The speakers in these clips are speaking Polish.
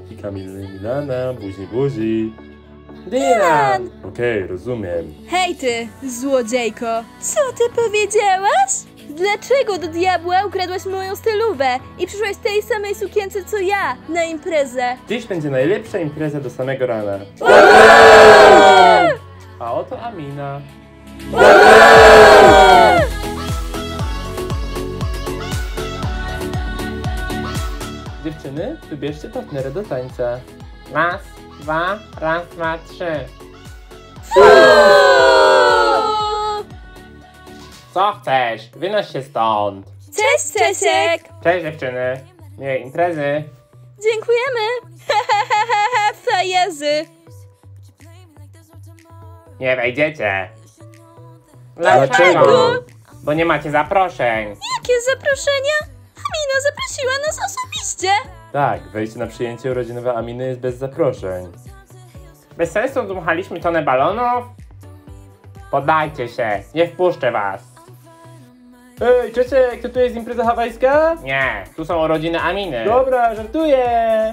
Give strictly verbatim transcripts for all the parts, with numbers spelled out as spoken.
I Kamila i Milana, buzi buzi. Dylan! Okej, okay, rozumiem. Hej ty, złodziejko! Co ty powiedziałaś? Dlaczego do diabła ukradłaś moją stylówę i przyszłaś w tej samej sukience co ja na imprezę? Dziś będzie najlepsza impreza do samego rana. A oto Amina. Dziewczyny, wybierzcie partnera do tańca. Raz, dwa, raz, dwa, trzy. Co chcesz? Wynoś się stąd. Cześć, Czesiek! Cześć dziewczyny. Miłej imprezy. Dziękujemy! Frajezy! Nie wejdziecie. Dlaczego? Bo nie macie zaproszeń. Jakie zaproszenia? Amina zaprosiła nas osobiście! Tak, wejście na przyjęcie urodzinowe Aminy jest bez zaproszeń. Bez sensu dmuchaliśmy tonę balonów? Poddajcie się, nie wpuszczę was. Ej, Czesiek, to tu jest impreza hawajska? Nie, tu są urodziny Aminy. Dobra, żartuję!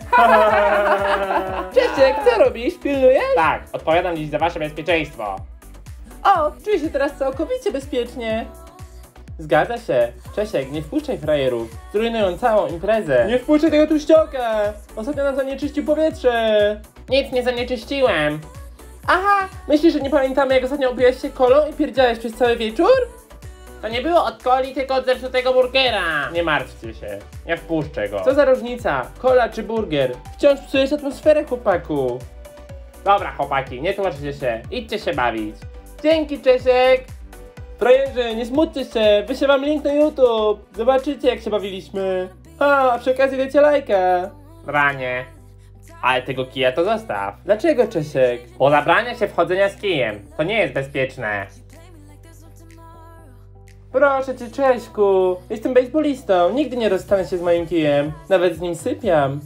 Czesiek, co robisz? Pilnujesz? Tak, odpowiadam dziś za wasze bezpieczeństwo. O, czuję się teraz całkowicie bezpiecznie. Zgadza się. Czesiek, nie wpuszczaj frajerów. Zrujnują całą imprezę. Nie wpuszczaj tego tuścioka! Ostatnio nam zanieczyścił powietrze. Nic nie zanieczyściłem. Aha, myślisz, że nie pamiętamy, jak ostatnio opijałeś się kolą i pierdziałeś przez cały wieczór? To nie było od coli, tylko od zepsutego burgera. Nie martwcie się, nie wpuszczę go. Co za różnica? Kola czy burger? Wciąż psujesz atmosferę, chłopaku. Dobra chłopaki, nie tłumaczcie się, idźcie się bawić. Dzięki, Czesiek! Frajerzy, nie smućcie się, wyślę wam link na YouTube. Zobaczycie, jak się bawiliśmy. A, a przy okazji dajcie lajka. Branie. Ale tego kija to zostaw. Dlaczego, Czesiek? Bo zabrania się wchodzenia z kijem, to nie jest bezpieczne. Proszę cię, Cześćku, jestem bejsbolistą, nigdy nie rozstanę się z moim kijem. Nawet z nim sypiam.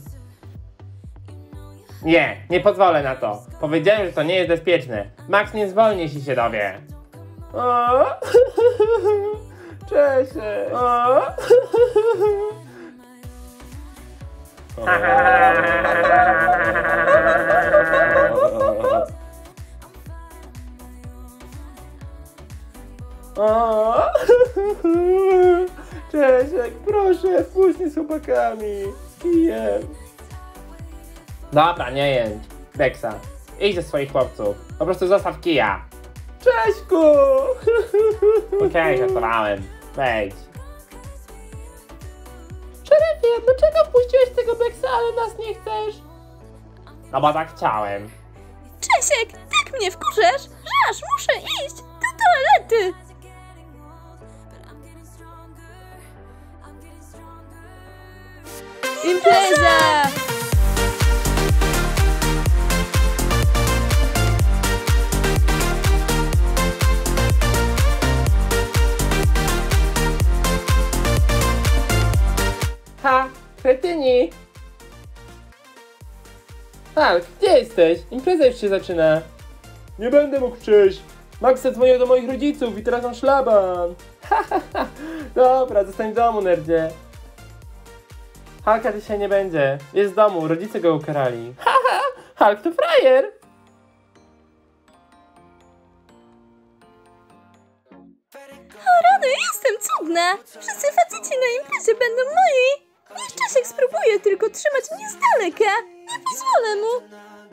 Nie, nie pozwolę na to. Powiedziałem, że to nie jest bezpieczne. Max nie zwolni, jeśli się dowie. O, Czesiek. O. O. Czesiek, proszę, wpuść mnie z chłopakami. Kijem. Dobra, nie jęcz. Beksa, idź do swoich chłopców. Po prostu zostaw kija. Cześćku! Okej, okay, żartowałem. Wejdź. Szerefie, dlaczego puściłeś tego Beksa, ale nas nie chcesz? No bo tak chciałem. Czesiek, tak mnie wkurzasz, że aż muszę iść do toalety! Impreza! Ha, kretyni! Hulk, gdzie jesteś? Impreza już się zaczyna. Nie będę mógł przyjść. Max zadzwonił do moich rodziców i teraz mam szlaban. Ha, ha, ha. Dobra, zostań w domu, nerdzie. Hulka dzisiaj nie będzie. Jest w domu, rodzice go ukarali. Ha, ha, Hulk to frajer! O rany, jestem cudna! Wszyscy faceci na imprezie będą moi! Niech Czesiek spróbuje tylko trzymać mnie z daleka! Nie pozwolę mu!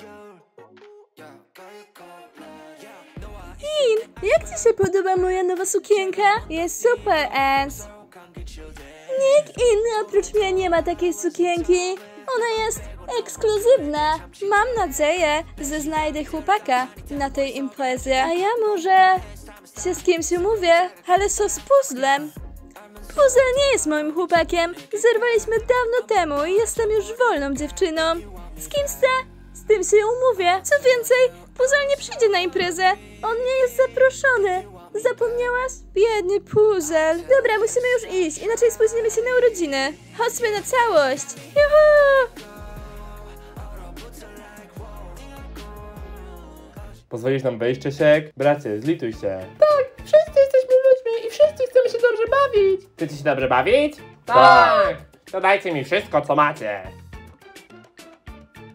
In, jak ci się podoba moja nowa sukienka? Jest super, Ans! Nikt inny oprócz mnie nie ma takiej sukienki! Ona jest ekskluzywna! Mam nadzieję, że znajdę chłopaka na tej imprezie. A ja może się z kimś umówię, ale co z puzzlem? Puzzle nie jest moim chłopakiem. Zerwaliśmy dawno temu i jestem już wolną dziewczyną. Z kim chcę? Z tym się umówię. Co więcej, Puzzle nie przyjdzie na imprezę. On nie jest zaproszony. Zapomniałaś? Biedny Puzzle. Dobra, musimy już iść, inaczej spóźnimy się na urodziny. Chodźmy na całość. Juhu! Pozwolisz nam wejść, Czesiek? Bracie, zlituj się. Tak, wszyscy jesteśmy ludźmi i wszyscy chcemy się dobrze bawić. Chcecie się dobrze bawić? Tak. To dajcie mi wszystko, co macie.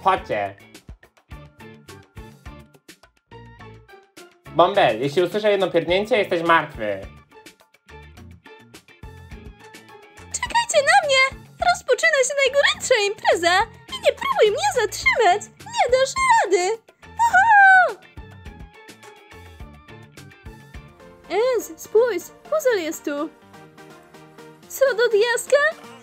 Chodźcie. Bąbel, jeśli usłyszę jedno pierdnięcie, jesteś martwy. Czekajcie na mnie! Rozpoczyna się najgorętsza impreza i nie próbuj mnie zatrzymać! Nie dasz rady! Oho! Ez, spójrz! Puzzle jest tu! Co do diaska?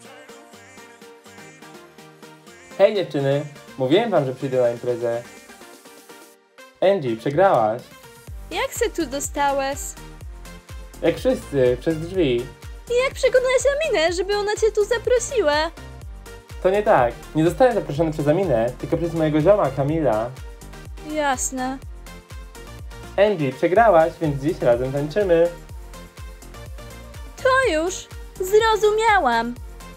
Hej dziewczyny, mówiłem wam, że przyjdę na imprezę. Angie, przegrałaś. Jak se tu dostałeś? Jak wszyscy, przez drzwi. I jak przekonałeś Aminę, żeby ona cię tu zaprosiła? To nie tak. Nie zostałem zaproszony przez Aminę, tylko przez mojego zioma, Kamila. Jasne. Angie, przegrałaś, więc dziś razem tańczymy. To już zrozumiałam.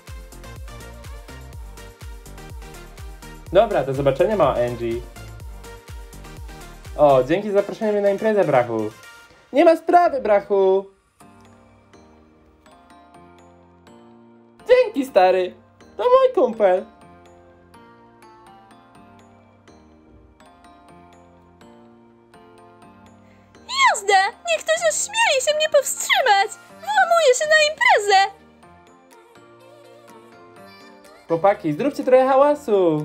Dobra, do zobaczenia, mała Angie. O, dzięki za zaproszenie mnie na imprezę, brachu. Nie ma sprawy, brachu. Dzięki, stary. To mój kumpel. Jazda! Niech ktoś ośmieli się mnie powstrzymać! Włamuję się na imprezę! Chłopaki, zróbcie trochę hałasu.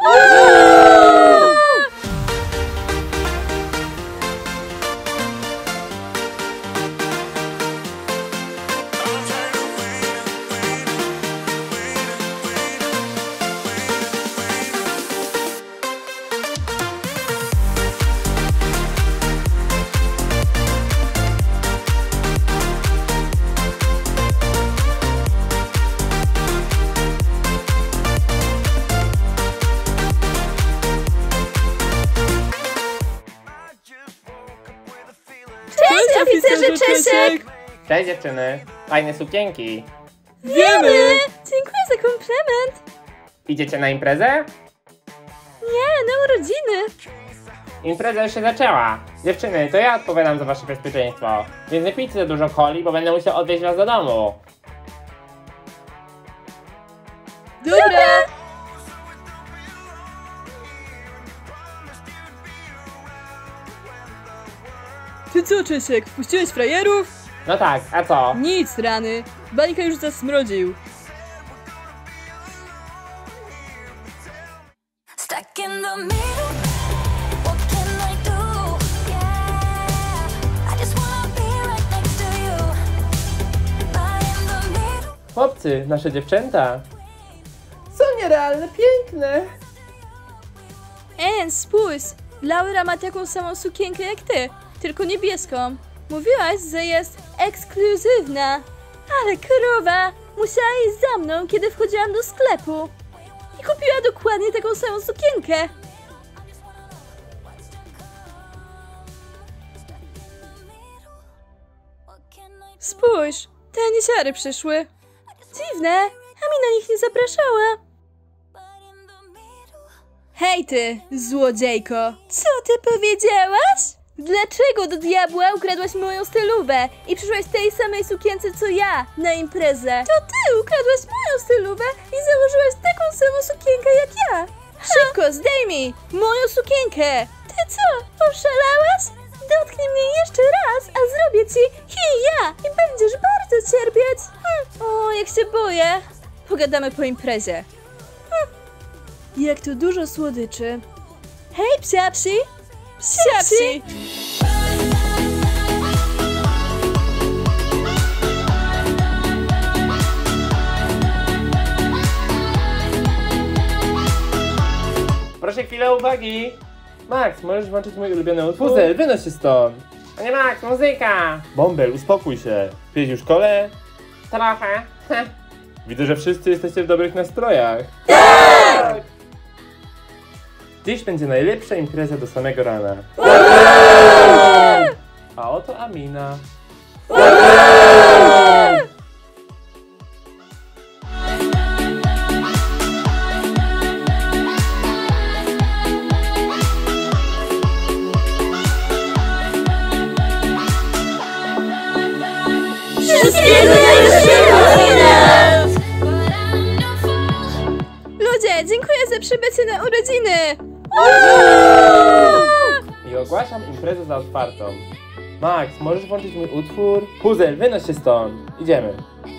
Cześć, oficerze Czesiek! Cześć dziewczyny. Fajne sukienki. Wiemy! Dziękuję za komplement! Idziecie na imprezę? Nie, na urodziny! Impreza już się zaczęła. Dziewczyny, to ja odpowiadam za wasze bezpieczeństwo. Więc nie pijcie za dużo coli, bo będę musiał odwieźć was do domu. Dobra! Ty co, Czesiek, wpuściłeś frajerów? No tak, a co? Nic, rany. Bańka już zasmrodził. Stuck in the middle, what can I do? Yeah, I just wanna be right next to you. But in the middle. Chłopcy, nasze dziewczęta. Są nierealne, piękne. En, spójrz! Laura ma taką samą sukienkę jak ty, tylko niebieską. Mówiłaś, że jest ekskluzywna. Ale krowa! Musiała iść za mną, kiedy wchodziłam do sklepu. I kupiła dokładnie taką samą sukienkę. Spójrz, te nisiary przyszły. Dziwne, a mi na nich nie zapraszała. Hej ty, złodziejko! Co ty powiedziałaś? Dlaczego do diabła ukradłaś moją stylówę i przyszłaś w tej samej sukience co ja na imprezę? To ty ukradłaś moją stylówę i założyłaś taką samą sukienkę jak ja! Szybko, zdejmij moją sukienkę! Ty co, oszalałaś? Dotknij mnie jeszcze raz, a zrobię ci hi-ja i będziesz bardzo cierpieć! Hm. O, jak się boję! Pogadamy po imprezie. Jak tu dużo słodyczy. Hej, psiapsi! Psiapsi! Proszę chwilę uwagi. Max, możesz włączyć mój ulubiony utwór? Puzel, wynoś się stąd. Panie Max, muzyka. Bąbel, uspokój się. Pijesz już kolę? Trochę. Widzę, że wszyscy jesteście w dobrych nastrojach. Tak! Dziś będzie najlepsza impreza do samego rana. A oto Amina. Ludzie, dziękuję za przybycie na urodziny! I ogłaszam imprezę za otwartą. Max, możesz włączyć mój utwór? Puzel, wynoś się stąd. Idziemy.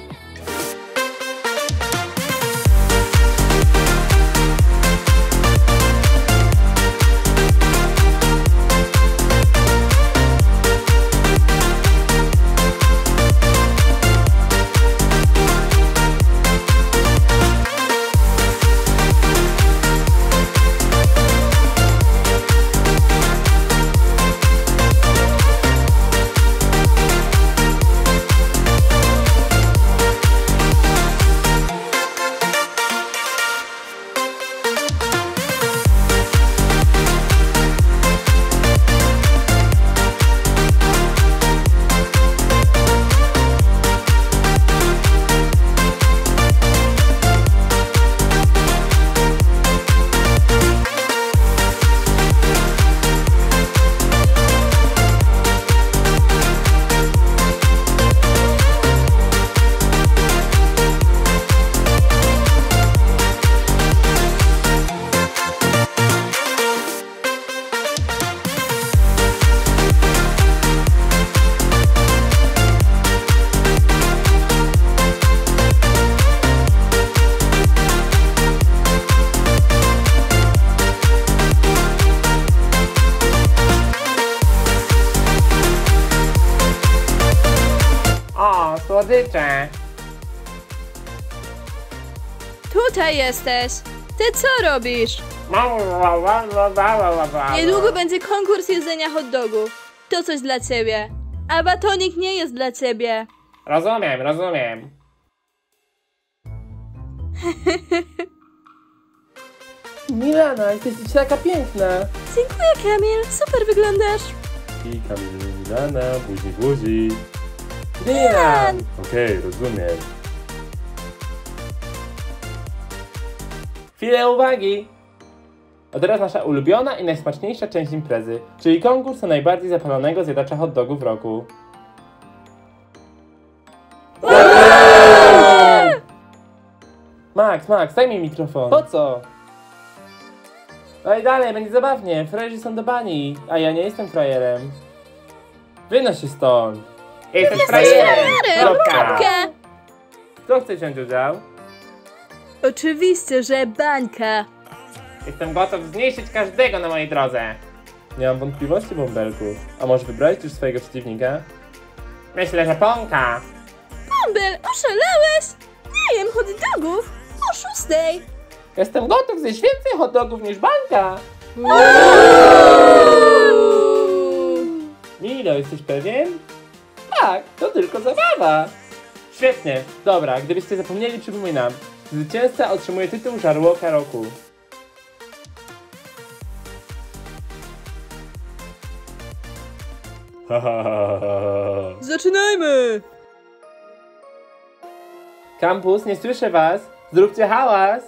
Słodycze. Tutaj jesteś! Ty co robisz? Niedługo będzie konkurs jedzenia hot dogów. To coś dla ciebie. A batonik nie jest dla ciebie. Rozumiem, rozumiem. Milana, jesteś dziś taka piękna. Dziękuję, Kamil. Super wyglądasz. I Kamil, Milana, buzi, buzi. Milan! Okej, rozumiem. Chwilę uwagi! A teraz nasza ulubiona i najsmaczniejsza część imprezy, czyli konkurs na najbardziej zapalonego zjadacza hot dogów w roku. Max, Max, daj mi mikrofon. Po co? No i dalej, będzie zabawnie. Frajerzy są do bani, a ja nie jestem frajerem. Wynoś się stąd. Jesteś frajerem. Kropka. Kropka. Kto chce wziąć udział? Oczywiście, że bańka. Jestem gotów zniszczyć każdego na mojej drodze. Nie mam wątpliwości, bąbelku. A może wybrałeś już swojego przeciwnika? Myślę, że Pąka. Bąbel, oszalałeś? Nie jem hot dogów o szóstej. Jestem gotów zjeść więcej hot dogów niż bańka. Milo, jesteś pewien? Tak, to tylko zabawa. Świetnie. Dobra, gdybyście zapomnieli, przypominam. Zwycięzca otrzymuje tytuł Żarłoka Roku. Zaczynajmy! Kampus, nie słyszę was. Zróbcie hałas.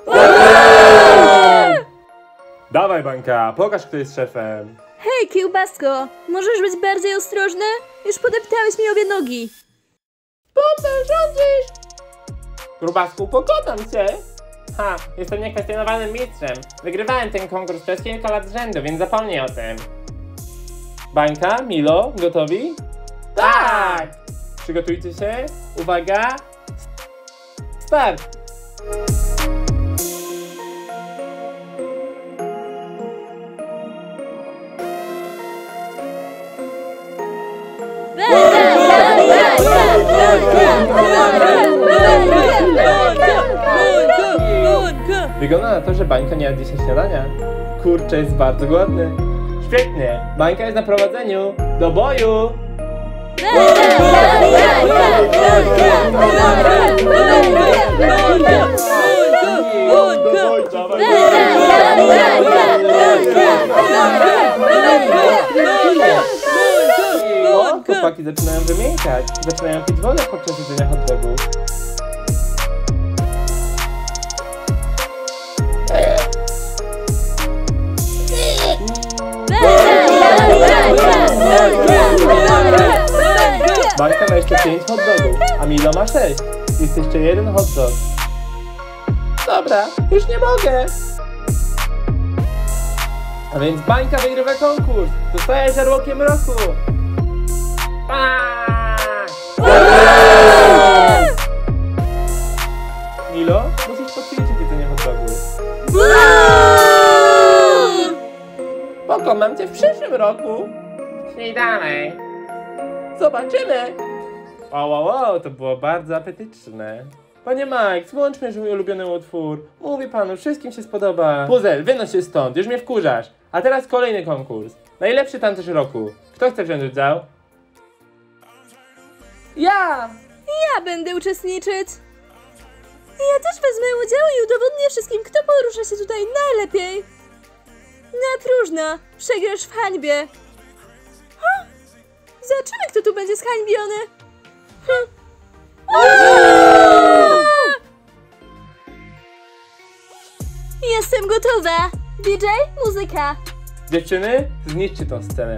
Dawaj, bańka, pokaż, kto jest szefem. Hej, kiełbasko, możesz być bardziej ostrożny? Już podeptałeś mi obie nogi. Bąbel, rządzisz! Grubasku, pokonam cię. Ha, jestem niekwestionowanym mistrzem. Wygrywałem ten konkurs przez kilka lat z rzędu, więc zapomnij o tym. Bańka, Milo, gotowi? Tak! Przygotujcie się. Uwaga. Start! Wygląda na to, że Bańka nie jadł dzisiaj śniadania. Kurczę, jest bardzo głodny. Świetnie! Bańka jest na prowadzeniu. Do boju! O, chłopaki zaczynają wymiękać. Zaczynają pić wodę podczas jedzenia hot dogów. Bańka ma jeszcze pięć hot dogów, a Milo ma sześć. Jest jeszcze jeden hot dog. Dobra, już nie mogę. A więc bańka wygrywa konkurs. Zostaje żarłokiem roku. Tak! Milo, musisz poćwiczyć jedzenie hot dogu. Pokonam cię w przyszłym roku. Śnij dalej. Zobaczymy. Wow, wow, wow, to było bardzo apetyczne. Panie Mike, włączmy już mój ulubiony utwór. Mówię panu, wszystkim się spodoba. Puzel, wynoś się stąd, już mnie wkurzasz. A teraz kolejny konkurs. Najlepszy tancerz roku. Kto chce wziąć udział? Ja! Ja będę uczestniczyć. Ja też wezmę udział i udowodnię wszystkim, kto porusza się tutaj najlepiej. Na próżno, przegrasz w hańbie. Ha? Zobaczymy, kto tu będzie zhańbiony. Hm. Jestem gotowa. D J, muzyka. Dziewczyny, zniszczcie tą scenę.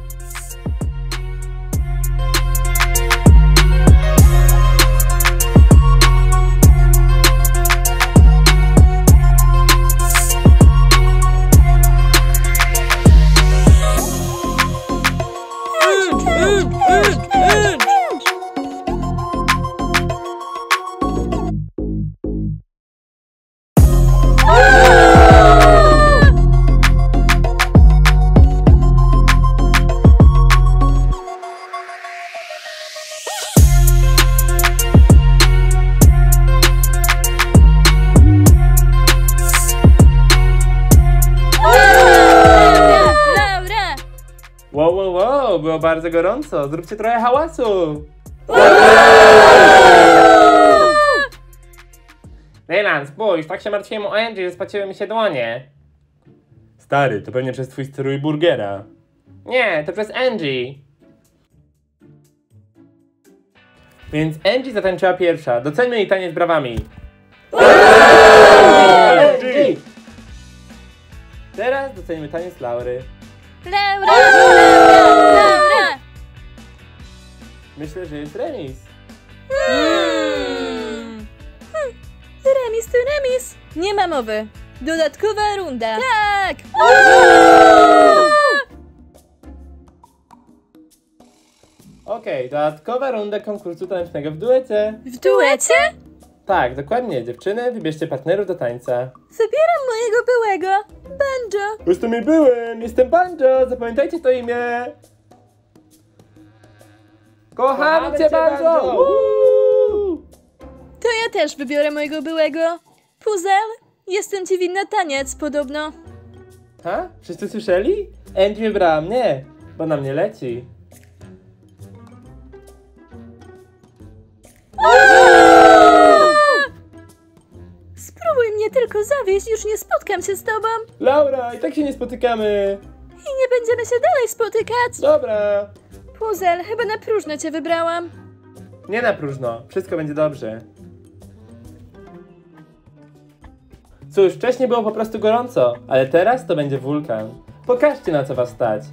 Wow, wow, wow, było bardzo gorąco. Zróbcie trochę hałasu. Dylan, spójrz, tak się martwiłem o Angie, że spaciły mi się dłonie. Stary, to pewnie przez twój strój burgera. Nie, to przez Angie. Więc Angie zatańczyła pierwsza. Doceńmy jej taniec brawami. Angie! Teraz doceńmy taniec Laury. Laura, Laura, Laura. Myślę, że jest remis. Hmm. Hmm. Remis to remis. Nie ma mowy. Dodatkowa runda. Tak! Okej, dodatkowa runda konkursu tanecznego w duecie. W duecie? Tak, dokładnie. Dziewczyny, wybierzcie partnerów do tańca. Wybieram mojego byłego. Banjo. Jestem i byłem, jestem Banjo, zapamiętajcie to imię. Kochamy cię, Banjo! Uuu! To ja też wybiorę mojego byłego. Puzel, jestem ci winna taniec, podobno. Ha? Wszyscy słyszeli? Angie wybrała mnie, bo na mnie leci. Spróbuj mnie tylko zawieść, już nie spotkam się z tobą. Laura, i tak się nie spotykamy. I nie będziemy się dalej spotykać. Dobra. Puzel, chyba na próżno cię wybrałam. Nie na próżno, wszystko będzie dobrze. Cóż, wcześniej było po prostu gorąco, ale teraz to będzie wulkan. Pokażcie, na co was stać.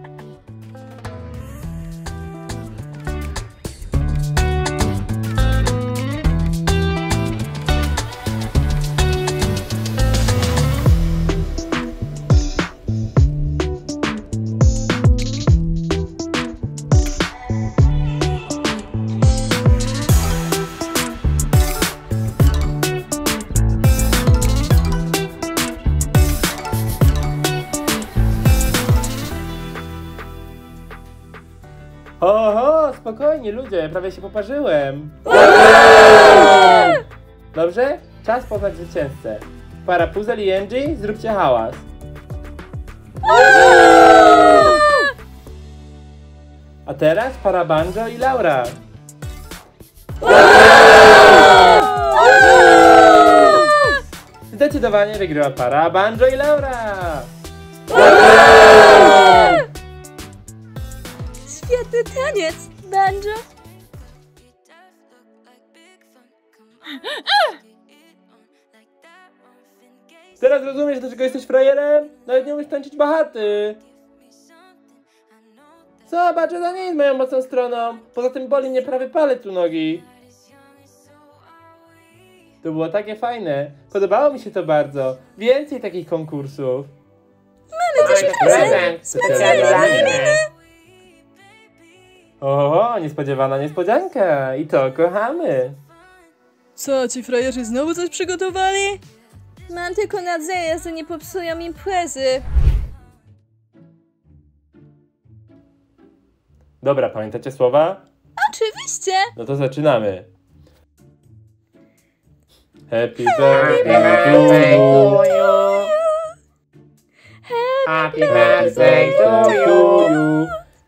Oho, spokojnie ludzie, prawie się poparzyłem. Dobrze? Czas poznać zwycięzcę. Para Puzel i Angie, zróbcie hałas. A teraz para Banjo i Laura. Zdecydowanie wygrywa para Banjo i Laura. Świetny taniec, Banjo. Teraz rozumiesz, dlaczego jesteś frajerem? Nawet nie umiesz tańczyć bachaty. Zobacz, że to nie jest moją mocną stroną. Poza tym boli mnie prawy palec u nogi. To było takie fajne. Podobało mi się to bardzo. Więcej takich konkursów. Mamy też prezent specjalnie dla mnie. O, niespodziewana niespodzianka. I to kochamy. Co, ci frajerzy znowu coś przygotowali? Mam tylko nadzieję, że nie popsują imprezy. Dobra, pamiętacie słowa? Oczywiście. No to zaczynamy. Happy Happy birthday birthday to to you. you. Happy birthday to you.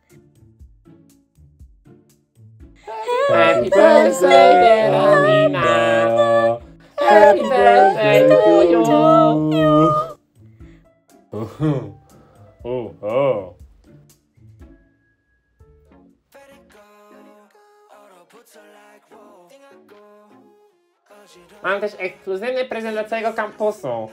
Happy birthday, dear Amina. Happy birthday to you. Uh, oh. Mam też ekskluzywny prezent dla całego kampusu.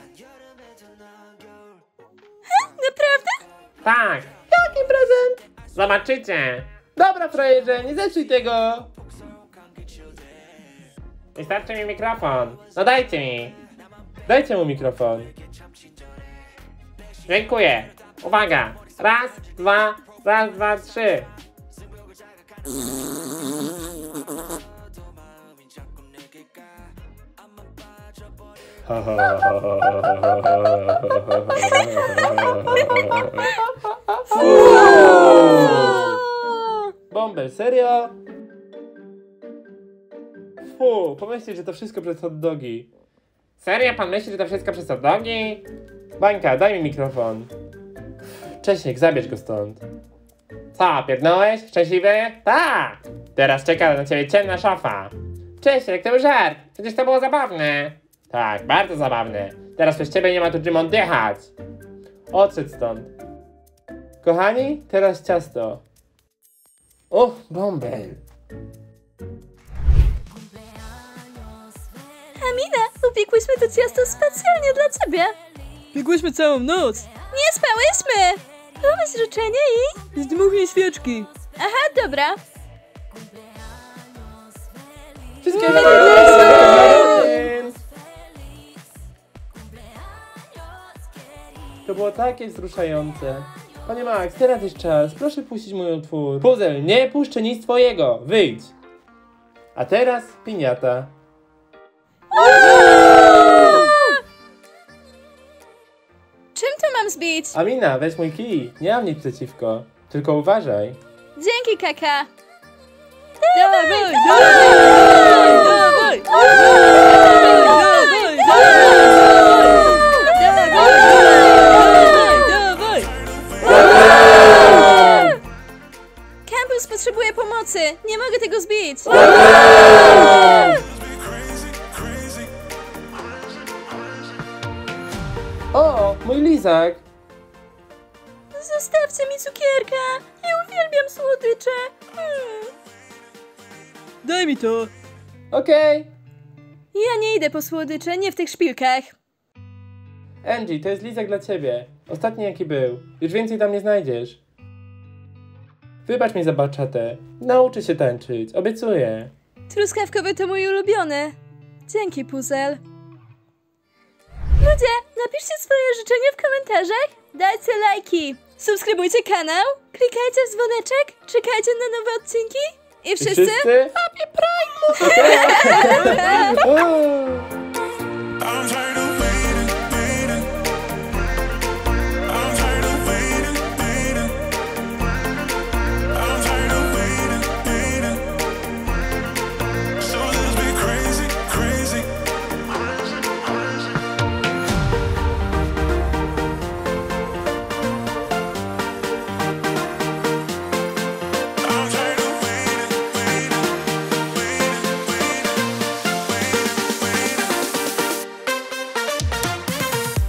Naprawdę? Tak, Jaki prezent? zobaczycie. Dobra, frajerze, nie zepsuj tego. Wystarczy mi mikrofon. No dajcie mi. Dajcie mu mikrofon. Dziękuję. Uwaga. Raz, dwa, raz, dwa, trzy. Bąbel, serio? Fu, pomyślcie, że to wszystko przez hot dogi. Serio pan myśli, że to wszystko przez hot dogi? Bańka, daj mi mikrofon. Czesiek, zabierz go stąd. Co, pierdnąłeś? Szczęśliwy? Tak! Teraz czeka na ciebie ciemna szafa. Czesiek, to był żart. Przecież to było zabawne. Tak, bardzo zabawne. Teraz przez ciebie nie ma tu czym oddychać. Odszedł stąd. Kochani, teraz ciasto. O, bąbel. Amina, upiekłyśmy to ciasto specjalnie dla ciebie. Biegłyśmy całą noc. Nie spałyśmy. Pomyśl życzenie i... Zdmuchnij świeczki. Aha, dobra. Wszystkiego Uuu. najlepszego! To było takie wzruszające. Panie Max, teraz jest czas. Proszę puścić mój utwór. Puzel, nie puszczę nic twojego. Wyjdź. A teraz piniata. Czym to mam zbić? Amina, weź mój kij. Nie mam nic przeciwko. Tylko uważaj. Dzięki, kaka. Dawaj, dawaj, dawaj, dawaj, dawaj, dawaj. Campus potrzebuje pomocy. Nie mogę tego zbić. O, mój lizak. Zostawcie mi cukierka. Ja uwielbiam słodycze. Hmm. Daj mi to. Okej. Ja nie idę po słodycze, nie w tych szpilkach. Angie, to jest lizak dla ciebie. Ostatni jaki był. Już więcej tam nie znajdziesz. Wybacz mi za baczatę. Nauczę się tańczyć. Obiecuję. Truskawkowy to mój ulubiony. Dzięki, Puzel. Ludzie, napiszcie swoje życzenia w komentarzach. Dajcie lajki. Subskrybujcie kanał. Klikajcie w dzwoneczek. Czekajcie na nowe odcinki. I wszyscy... Wszyscy? Happy Pride! I'm trying to